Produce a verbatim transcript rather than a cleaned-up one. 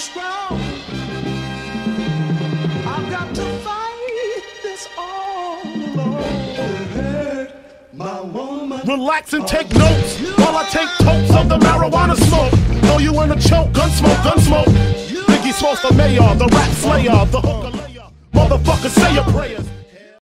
strong. I've got to fight this all alone. My woman. Relax and take notes while I take totes of the marijuana smoke. Throw you in a choke, gun smoke, gun smoke. Biggie Smalls the mayor, the rap slayer, the hooker layer. Motherfucker, say your prayers.